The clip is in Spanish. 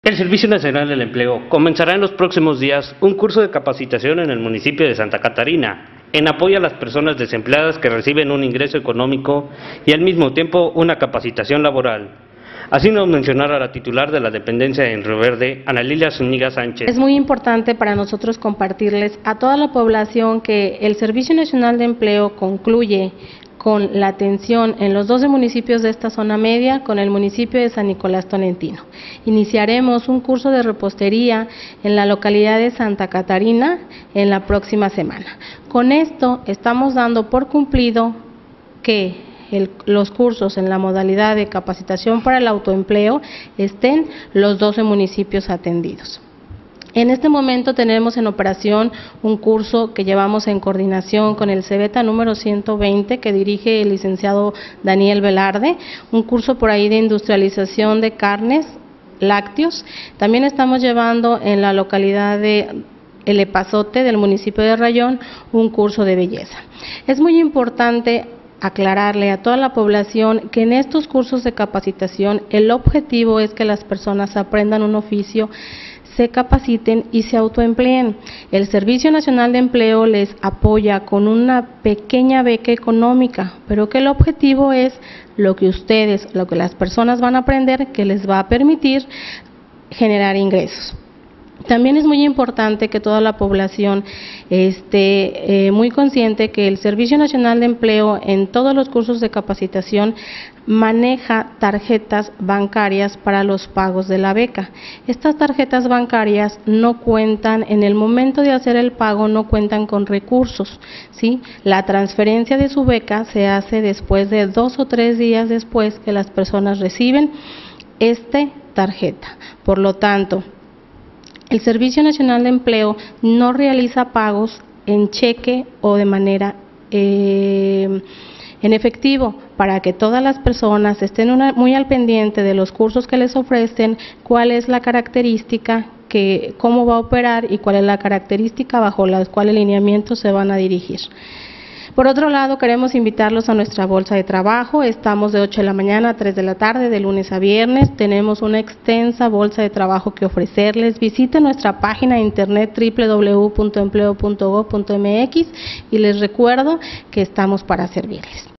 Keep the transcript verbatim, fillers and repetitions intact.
El Servicio Nacional del Empleo comenzará en los próximos días un curso de capacitación en el municipio de Santa Catarina, en apoyo a las personas desempleadas que reciben un ingreso económico y al mismo tiempo una capacitación laboral. Así nos mencionara la titular de la dependencia en Río Verde, Ana Lilia Zúñiga Sánchez. Es muy importante para nosotros compartirles a toda la población que el Servicio Nacional de Empleo concluye con la atención en los doce municipios de esta zona media con el municipio de San Nicolás Tolentino. Iniciaremos un curso de repostería en la localidad de Santa Catarina en la próxima semana. Con esto estamos dando por cumplido que el, los cursos en la modalidad de capacitación para el autoempleo estén los doce municipios atendidos. En este momento tenemos en operación un curso que llevamos en coordinación con el CEBETA número ciento veinte que dirige el licenciado Daniel Velarde, un curso por ahí de industrialización de carnes, lácteos. También estamos llevando en la localidad de El Epazote del municipio de Rayón un curso de belleza. Es muy importante aclararle a toda la población que en estos cursos de capacitación el objetivo es que las personas aprendan un oficio, se capaciten y se autoempleen. El Servicio Nacional de Empleo les apoya con una pequeña beca económica, pero que el objetivo es lo que ustedes, lo que las personas van a aprender, que les va a permitir generar ingresos. También es muy importante que toda la población esté eh, muy consciente que el Servicio Nacional de Empleo en todos los cursos de capacitación maneja tarjetas bancarias para los pagos de la beca. Estas tarjetas bancarias no cuentan, en el momento de hacer el pago, no cuentan con recursos, ¿sí? La transferencia de su beca se hace después de dos o tres días después que las personas reciben esta tarjeta. Por lo tanto, el Servicio Nacional de Empleo no realiza pagos en cheque o de manera eh, en efectivo, para que todas las personas estén una, muy al pendiente de los cursos que les ofrecen, cuál es la característica, que, cómo va a operar y cuál es la característica bajo la cual el lineamiento se van a dirigir. Por otro lado, queremos invitarlos a nuestra bolsa de trabajo. Estamos de ocho de la mañana a tres de la tarde, de lunes a viernes. Tenemos una extensa bolsa de trabajo que ofrecerles. Visiten nuestra página de internet doble u doble u doble u punto empleo punto gob punto m x y les recuerdo que estamos para servirles.